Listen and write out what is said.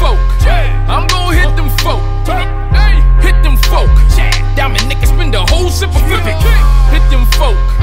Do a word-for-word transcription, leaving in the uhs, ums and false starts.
folk. I'm gon' hit them folk. Hit them folk. Diamond niggas spend the whole sip of flip it. Hit them folk.